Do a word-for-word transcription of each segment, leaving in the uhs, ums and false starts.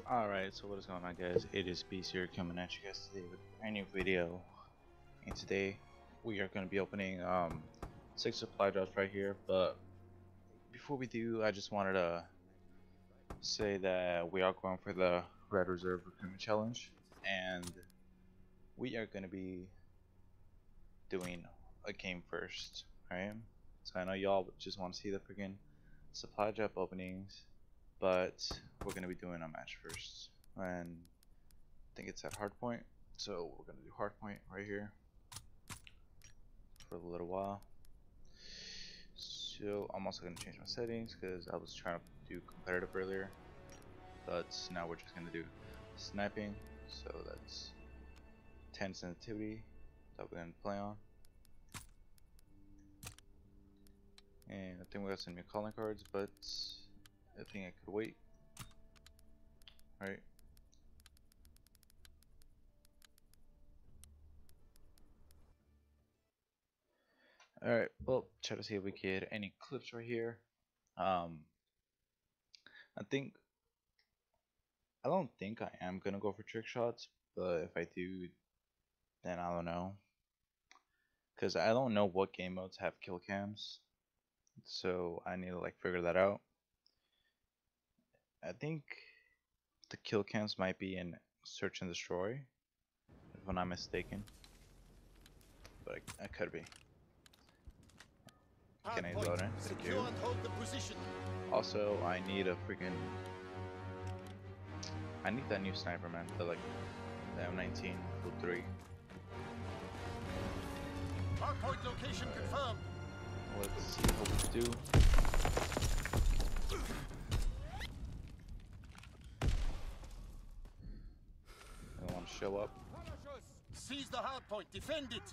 Alright, so what is going on, guys? It is Beast here coming at you guys today with a brand new video. And today we are going to be opening um, six supply drops right here. But before we do, I just wanted to say that we are going for the Red Reserve Recruitment Challenge. And we are going to be doing a game first, right? So I know y'all just want to see the freaking supply drop openings, but we're going to be doing a match first. And I think it's at hardpoint, so we're gonna do hardpoint right here for a little while. So I'm also gonna change my settings because I was trying to do competitive earlier, but now we're just gonna do sniping. So that's ten sensitivity that we're gonna play on, and I think we got some new calling cards, but I think I could wait. All right. Alright, well, try to see if we get any clips right here. Um, I think, I don't think I am gonna go for trick shots, but if I do, then I don't know. Because I don't know what game modes have kill cams, so I need to like figure that out. I think the kill cams might be in Search and Destroy, if I'm not mistaken, but I, I could be. Can I load in? Thank you. Also, I need a freaking. I need that new sniper, man. The like, the M nineteen Field three. Hardpoint location confirmed. Let's see what we do. I don't want to show up. Seize the hardpoint. Defend it.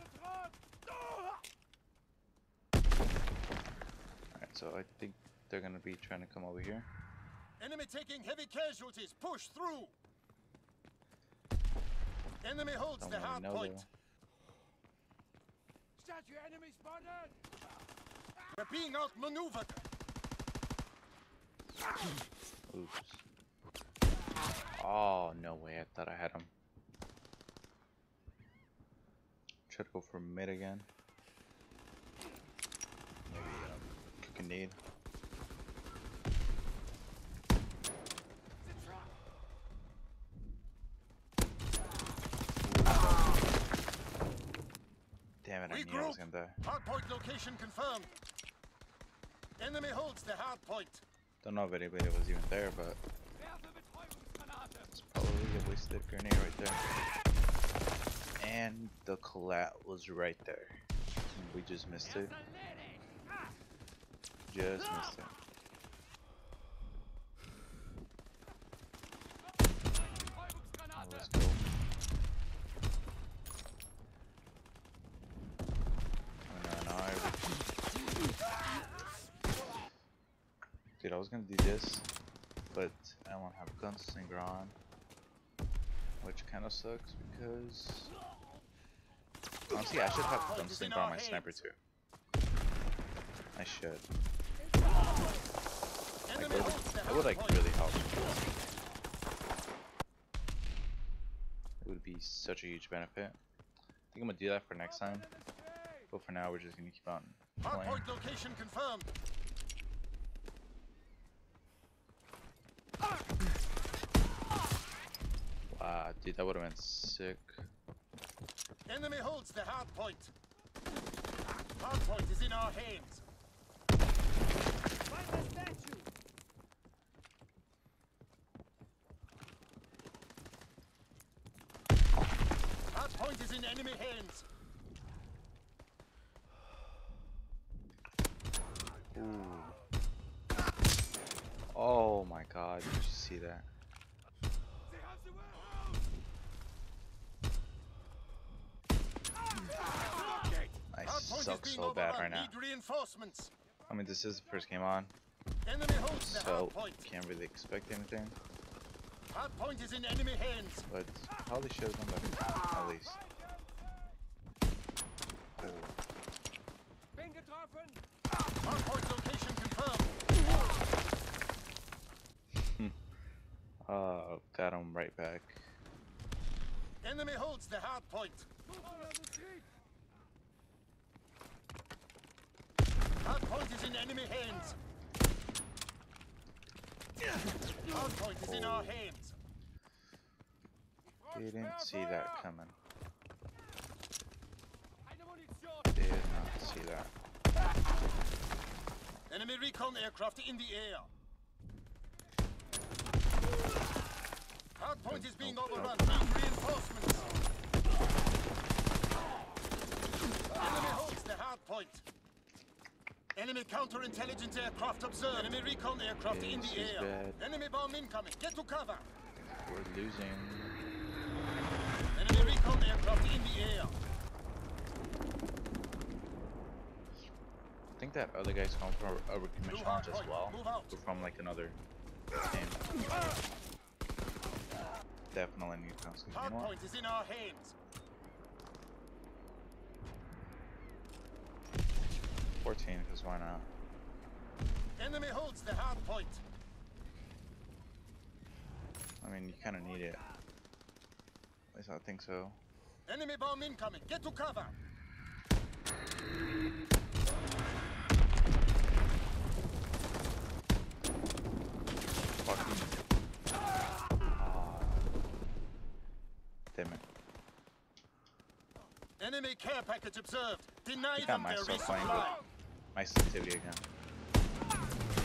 So I think they're gonna be trying to come over here. Enemy taking heavy casualties. Push through. Enemy holds Don't the really hard know point. though. Statue enemy spotted. We're being outmaneuvered. Oops. Oh no way! I thought I had him. Try to go for mid again. Maybe um, cook a nade. Damn it, I knew I was gonna die. Hardpoint location confirmed. Enemy holds the hardpoint. Don't know if anybody was even there, but it's probably a wasted grenade right there. And the collat was right there. We just missed it. Just missed it. Oh, let's go. Dude, I was gonna do this, but I don't have Gunslinger on, which kind of sucks because honestly I should have Gunslinger on my sniper too. I should. Like, it, would, it would like really help. It would be such a huge benefit. I think I'm gonna do that for next time, but for now we're just gonna keep on playing. Hardpoint location confirmed. Wow, dude, that would have been sick. Enemy holds the hard point. Hard point is in our hands. Find the statue. Hard point is in enemy hands. Ooh. Oh my god, did you see that? I suck so bad right now. I mean, this is the first game on, so can't really expect anything. Hardpoint is in enemy hands. But probably should have done better, at least. Hardpoint location confirmed. uh, him right back. Enemy holds the hard point. Hard point is in enemy hands. Hard point is in our hands. Didn't see that coming. Did not see that. Enemy recon aircraft in the air. Hard point is being overrun. Need reinforcements. Enemy holds the hard point. Enemy counterintelligence aircraft observed. Enemy recon aircraft Okay, in the this is air. bad. Enemy bomb incoming. Get to cover. We're losing. Enemy recon aircraft in the air. I think that other guy's come from a Blue recommission hard as point. well. Move out. Or from like another team. Definitely new console. You Hard know what? point is in our hands. fourteen, because why not? Enemy holds the hard point. I mean, you kind of need it. At least I think so. Enemy bomb incoming. Get to cover. Fucking. Ah. Damn it. Enemy care package observed. Deny I got them their myself playing resupply. with my sensitivity again.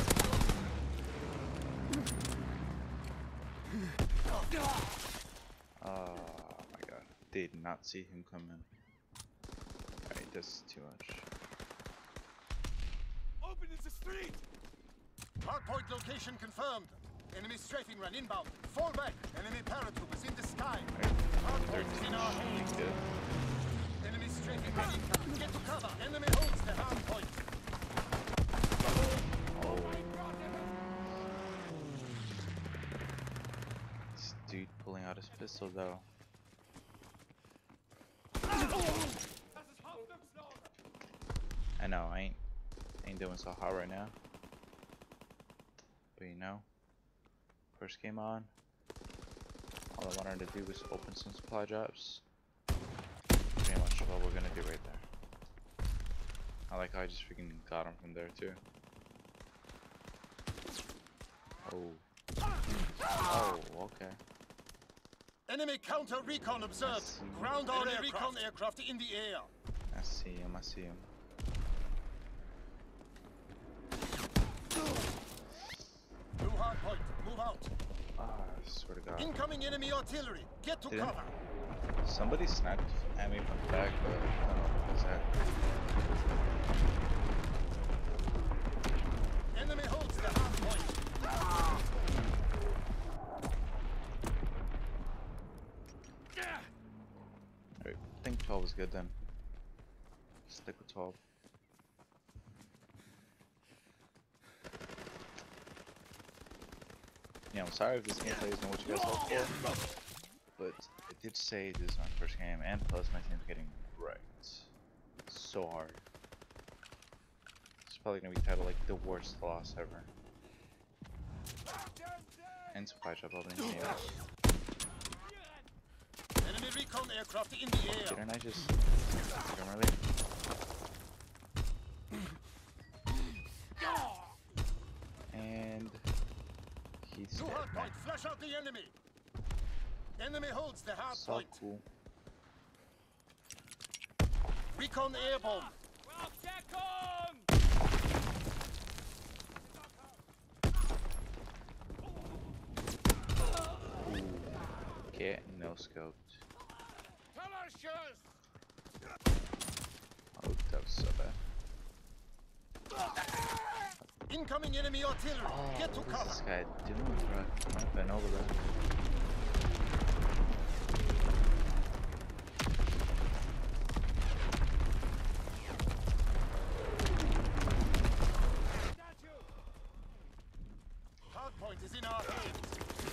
Oh my god. Did not see him come in. Alright, this is too much. Open is the street. Hardpoint location confirmed. Enemy strafing run inbound. Fall back. Enemy paratroopers in the sky. Hardpoint is in our hands. Good. Enemy strafing run incoming. Get to cover. Enemy holds the hardpoint. Oh. This dude pulling out his pistol though. I know, I ain't ain't doing so hot right now. But you know, first came on, all I wanted to do was open some supply drops. Pretty much what we're gonna do right there. I like how I just freaking got him from there too. Oh. Oh, okay. Enemy counter recon observed. see. Ground our recon aircraft in the air. I see him, I see him. Blue hardpoint. Move out. Ah, I swear to God. Incoming enemy artillery. Get to Didn't- cover. Somebody sniped at me from the back, but I don't know who was that. Enemy holds the hardpoint. Alright, I think twelve is good then. Stick with twelve. Yeah, I'm sorry if this gameplay isn't what you guys hoped for, but it did say this is my first game, and plus my team's getting wrecked so hard. It's probably gonna be titled like the worst loss ever. And supply drop opening game. Enemy recon aircraft in the air. Didn't I just come early? And he's Two dead, hard man. point. Flush out the enemy. Enemy holds the hard So point. cool. Recon airborne. Get no scoped. Oh, that was so bad. Incoming enemy artillery. Oh, Get to what is cover. this guy doing, bro? I've been over there. Hard point is in our hands.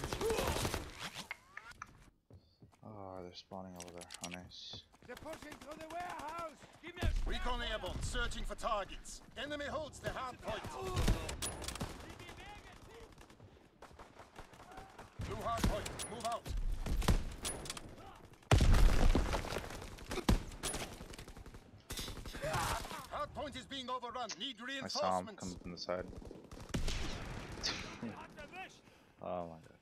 Oh, they're spawning over there. Oh, nice. They're pushing through the warehouse. Give me a recon airborne. Searching for targets. Enemy holds the hard point. Blue hard point. Move out. Hardpoint is being overrun. Need I saw him reinforcements. coming from the side. Oh my god.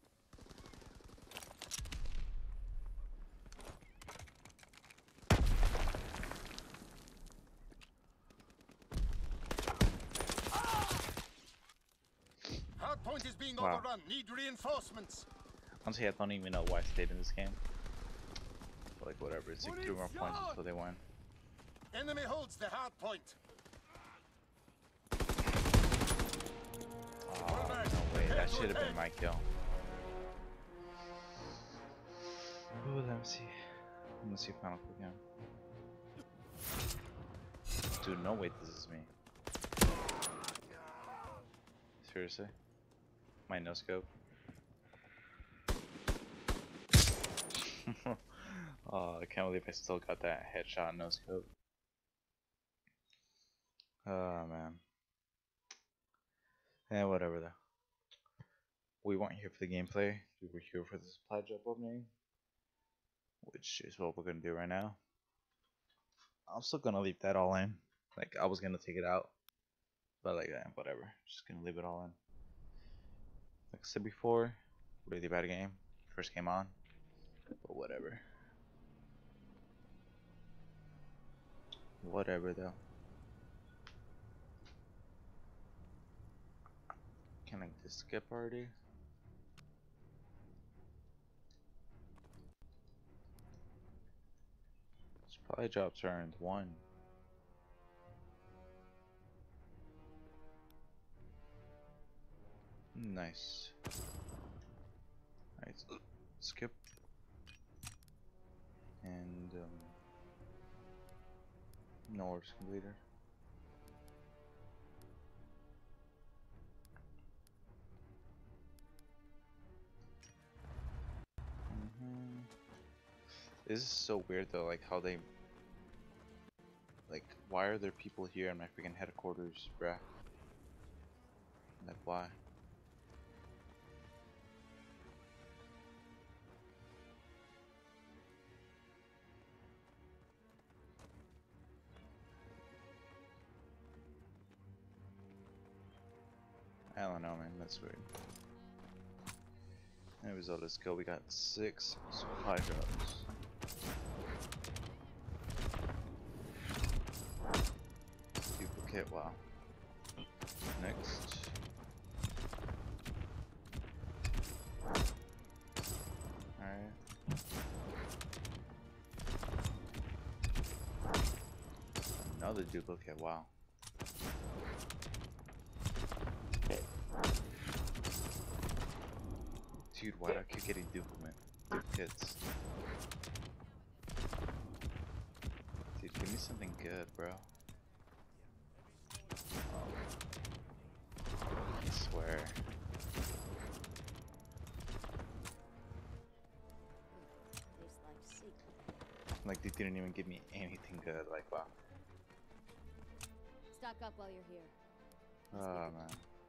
Hardpoint is being Wow. overrun. Need reinforcements. Honestly, I don't even know why I stayed in this game. But like whatever, it's like three more points until they win. Enemy holds the hardpoint. Oh, no way, that should have been my kill. Ooh, let me see. Let me see final clip again. Dude, no wait, this is me. Seriously? My no scope? Oh, I can't believe I still got that headshot no scope. Oh man. Eh, whatever though. We weren't here for the gameplay, we were here for the supply drop opening. Which is what we're gonna do right now. I'm still gonna leave that all in. Like, I was gonna take it out. But like, eh, whatever. Just gonna leave it all in. Like I said before, really bad game. First game on. But whatever. Whatever though. Can I just skip already? Supply drops earned one. Nice. Alright, so skip. And um no orders completed. Mm-hmm. This is so weird though, like how they like why are there people here in my freaking headquarters, bruh? Like why? I don't know, man, that's weird. Anyways, though, let's go. We got six supply drops. Duplicate, wow. Next. Alright. Another duplicate, wow. Dude, why do I keep getting duplicate duplicates? Dude, give me something good, bro. Oh. I swear. Like, they didn't even give me anything good, like, wow. Stock up while you're here. Oh, man.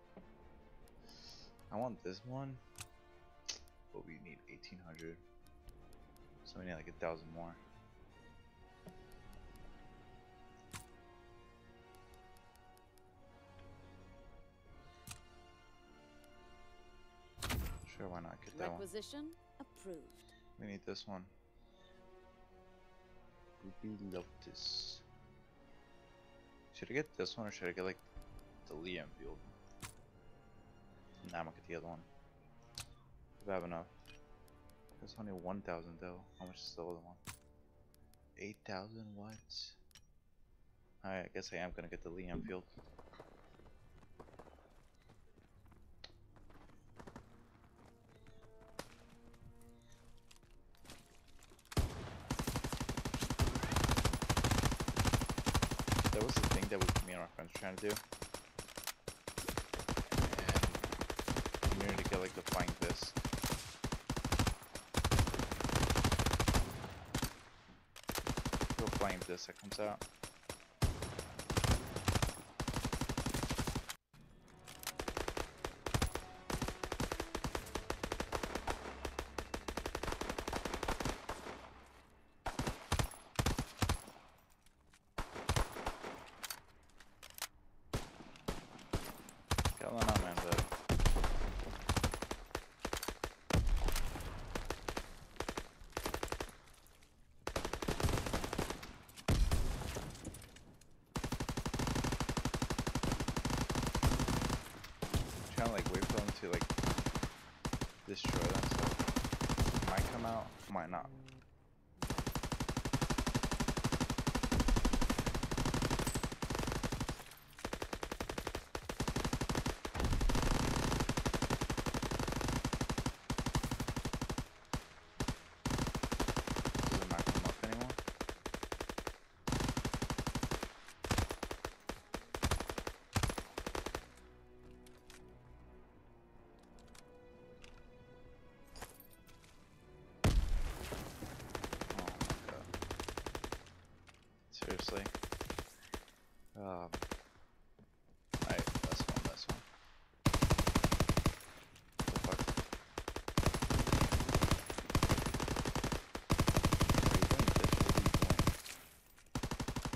I want this one. But we need eighteen hundred, so we need like a thousand more. Sure, why not get that one? Requisition approved. We need this one. Ruby Lotus. Should I get this one or should I get like the Liam Field? Nah, I'm gonna get the other one. If I have enough. That's only one thousand though. How much is the other one? eight thousand? What? Alright, I guess I am gonna get the Liam Field. That was the thing that we, me and our friends were trying to do. And we needed to get like the flying disc. Flying disc that comes out. to like destroy them, so might come out, might not. Does it not come up anymore? Oh my god. Seriously? Um. Alright, this one, this one. The fuck? What are you doing, bitch? What are you doing?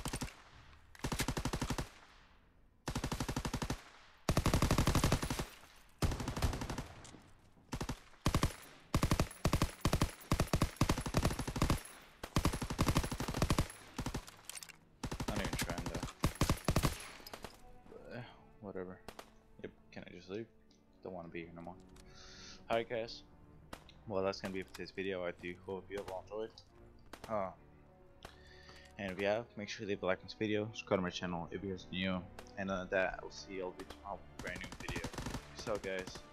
I'm not even trying to. But, eh, whatever. Yep, can I just leave? Don't want to be here no more. Alright, guys. Well, that's gonna be it for today's video. I do hope you all enjoyed. Uh, and if you have, make sure to leave a like on this video, subscribe to my channel if you're new, and uh, that I will see you all tomorrow with a brand new video. Peace out, guys.